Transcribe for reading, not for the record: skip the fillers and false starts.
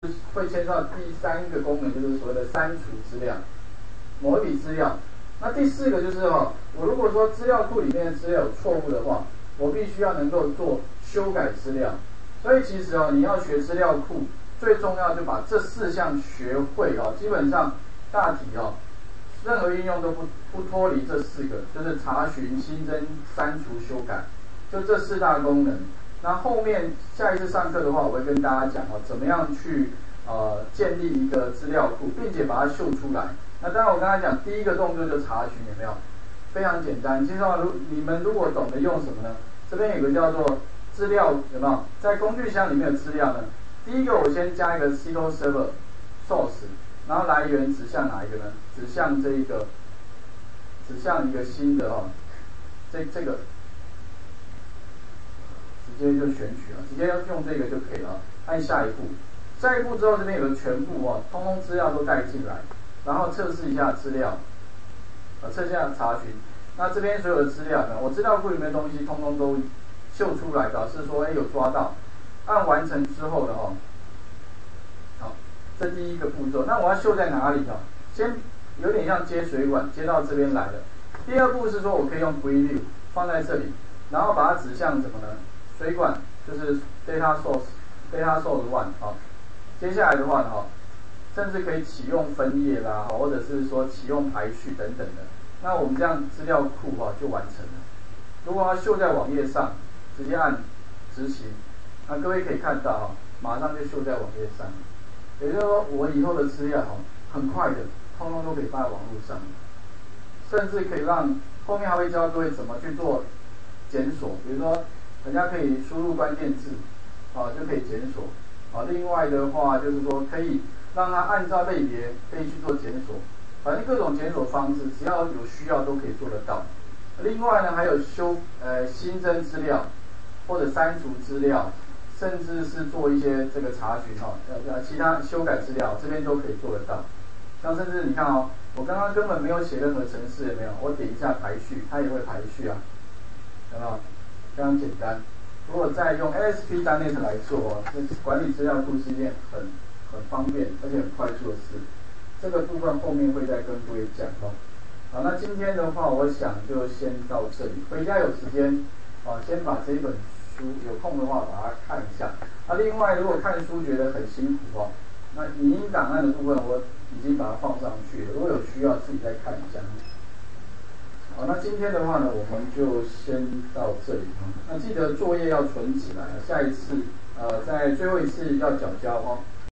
会牵涉到第三个功能，就是所谓的删除资料，某一笔资料。那第四个就是我如果说资料库里面的资料有错误的话，我必须要能够做修改资料。所以其实你要学资料库，最重要就把这4项学会基本上大体任何应用都不脱离这4个，就是查询、新增、删除、修改，就这4大功能。那后面下一次上课的话，我会跟大家讲怎么样去建立一个资料库，并且把它秀出来。那当然我刚才讲第一个动作就查询，有没有？非常简单。其实你们如果懂得用什么呢？这边有个叫做资料，有没有？在工具箱里面的资料呢？第一个我先加一个 SQL Server source， 然后来源指向哪一个呢？指向一个新的这个。直接就选取了，直接用这个就可以了。按下一步，下一步之后这边有个全部通通资料都带进来，然后测试一下资料，测试一下查询。那这边所有的资料呢，我资料库里面的东西通通都秀出来，表示说有抓到。按完成之后的好，这第一个步骤。那我要秀在哪里先有点像接水管，接到这边来了。第二步是说我可以用 preview 放在这里，然后把它指向什么呢？水管就是 data source one 接下来的话甚至可以启用分页啦，或者是说启用排序等等的。那我们这样资料库就完成了。如果要秀在网页上，直接按执行，那各位可以看到马上就秀在网页上。也就是说，我以后的资料很快的，通通都可以放在网络上，甚至可以让后面还会教各位怎么去做检索，比如说。人家可以输入关键字，就可以检索。另外的话就是说，可以让它按照类别可以去做检索。反正各种检索方式，只要有需要都可以做得到。另外呢，还有新增资料或者删除资料，甚至是做一些这个查询其他修改资料，这边都可以做得到。像甚至你看我刚刚根本没有写任何程式，有没有？我点一下排序，它也会排序啊，有没有？非常简单。如果再用 ASP.NET 来做管理资料库是一件很方便而且很快速的事。这个部分后面会再跟各位讲好，那今天的话，我想就先到这里。回家有时间先把这本书有空的话把它看一下。另外如果看书觉得很辛苦那影音档案的部分我已经把它放上去了，如果有需要自己再看一下。好，那今天的话呢，我们就先到这里那记得作业要存起来，下一次在最后一次要缴交